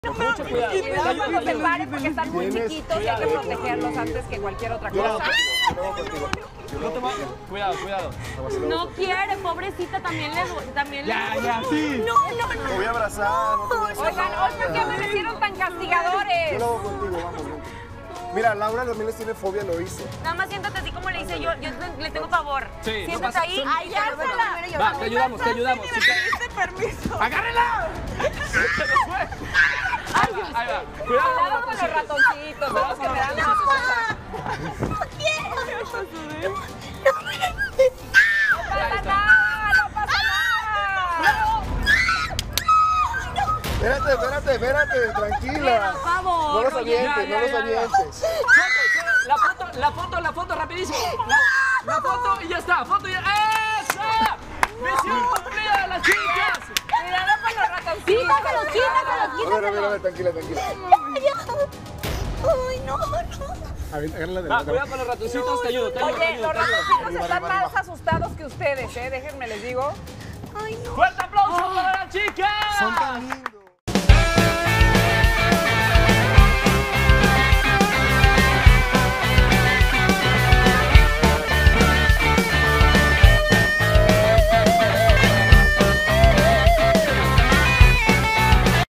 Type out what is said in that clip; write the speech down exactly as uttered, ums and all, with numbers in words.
Con mucho cuidado. Cuidado cuando se paren porque están muy chiquitos y hay que protegerlos antes que cualquier otra cosa. No te va- Cuidado, cuidado. No quiere, pobrecita, también le... También Ya, le... ya, sí. No, no, no. Te voy a abrazar, no te voy a hacer Oigan, nada. hoy por qué me hicieron tan castigadores. Yo lo hago contigo, vamos. Ven. Mira, Laura también les tiene fobia, lo hice. Nada más siéntate así como le hice yo. Yo le tengo favor. Sí, no Siéntate pasa- ahí. son- ¡Ay, álzala! Va, te ayudamos, te ayudamos. Sí, te- permiso. ¡Agárrela! Se nos fue. Ahí va, ahí va. Cuidado, Cuidado con los ratoncitos, son los que me dan más cosas. No quiero. No pasa nada, no pasa nada. Espérate, espérate, espérate, tranquila. Por favor, No los oye, avientes, ya, no los ya, ya. avientes. Foto, la foto, la foto, la foto, rapidísimo. La, la foto y ya está, foto y ya. ¡Esa! ¡Misión cumplida de las chicas! Cuidado con los ratoncitos. Quítaselo, quítaselo, A ver, a ver, a quítaselo. ver, tranquila, tranquila. Ay, no, no. A ver, agárrala de Va, la cuidado con los ratoncitos, te ayudo, te ayudo, te Oye, ayudo. los te ayudo. ratoncitos están más asustados que ustedes, ¿eh? Déjenme les digo. Ay, no. ¡Fuerte aplauso para las chicas! Son tan lindos.